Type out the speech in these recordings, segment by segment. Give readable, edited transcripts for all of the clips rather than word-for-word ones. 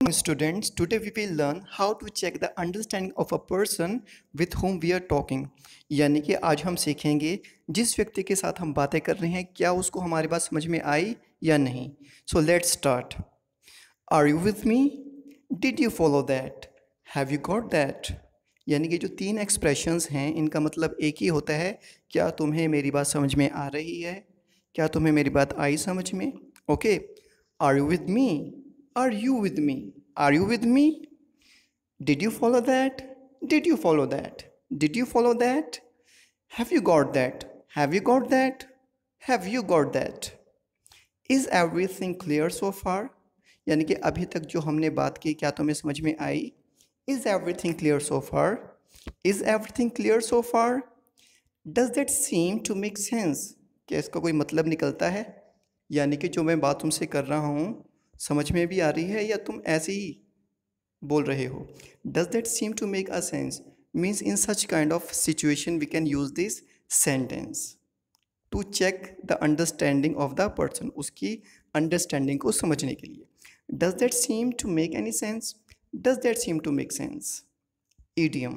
Students, today we will learn how to check the understanding of a person with whom we are talking. यानी कि आज हम सीखेंगे जिस व्यक्ति के साथ हम बातें कर रहे हैं क्या उसको हमारी बात समझ में आई या नहीं. So let's start. Are you with me? Did you follow that? Have you got that? यानी कि जो तीन एक्सप्रेशंस हैं इनका मतलब एक ही होता है, क्या तुम्हें मेरी बात समझ में आ रही है, क्या तुम्हें मेरी बात आई समझ में. Okay, are you with me, are you with me, are you with me. Did you follow that, did you follow that, did you follow that. Have you got that, have you got that, have you got that. Is everything clear so far. यानी कि अभी तक जो हमने बात की क्या तुम्हें समझ में आई. Is everything clear so far? Is everything clear so far? Does that seem to make sense? क्या इसका कोई मतलब निकलता है, यानी कि जो मैं बात तुमसे कर रहा हूँ समझ में भी आ रही है या तुम ऐसे ही बोल रहे हो. Does that seem to make a sense? Means in such kind of situation we can use this sentence to check the understanding of the person. उसकी understanding को समझने के लिए. Does that seem to make any sense? Does that seem to make sense? Idiom.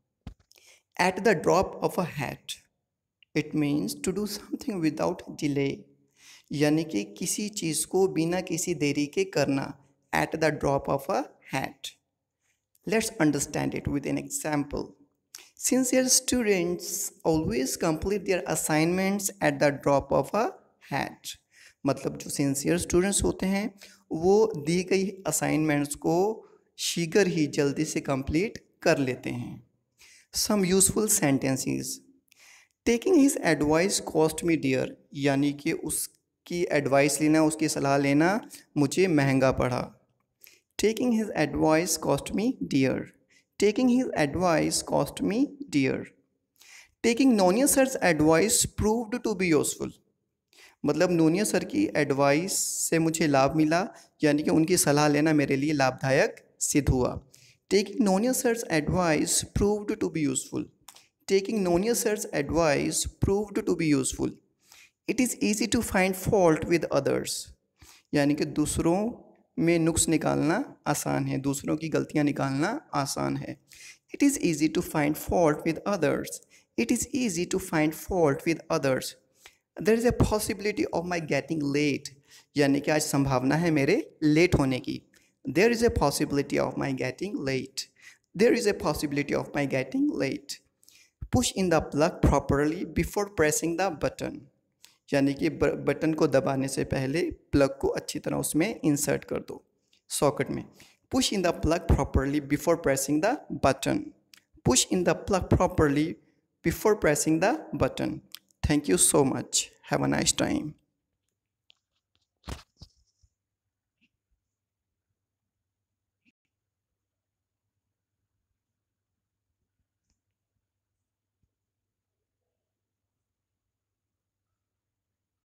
At the drop of a hat. It means to do something without delay. यानी कि किसी चीज़ को बिना किसी देरी के करना. At the drop of a hat. Let's understand it with an example. Sincere students always complete their assignments at the drop of a hat. मतलब जो sincere students होते हैं वो दी गई assignments को शीघ्र ही जल्दी से कंप्लीट कर लेते हैं. Some useful sentences. Taking his advice cost me dear. यानी कि उसकी एडवाइस लेना, उसकी सलाह लेना मुझे महंगा पड़ा. Taking his advice cost me dear. Taking his advice cost me dear. Taking Noniya sir's advice proved to be useful. मतलब नोनिया सर की एडवाइस से मुझे लाभ मिला, यानी कि उनकी सलाह लेना मेरे लिए लाभदायक सिद्ध हुआ. Taking Noniya sir's advice proved to be useful. Taking Noniya sir's advice proved to be useful. It is easy to find fault with others. यानी कि दूसरों में नुक्स निकालना आसान है, दूसरों की गलतियां निकालना आसान है. It is easy to find fault with others. It is easy to find fault with others. There is a possibility of my getting late. यानी कि आज संभावना है मेरे लेट होने की. There is a possibility of my getting late. There is a possibility of my getting late. Push in the plug properly before pressing the button. यानी कि बटन को दबाने से पहले प्लग को अच्छी तरह उसमें इंसर्ट कर दो सॉकेट में. Push in the plug properly before pressing the button. Push in the plug properly before pressing the button. Thank you so much. Have a nice time.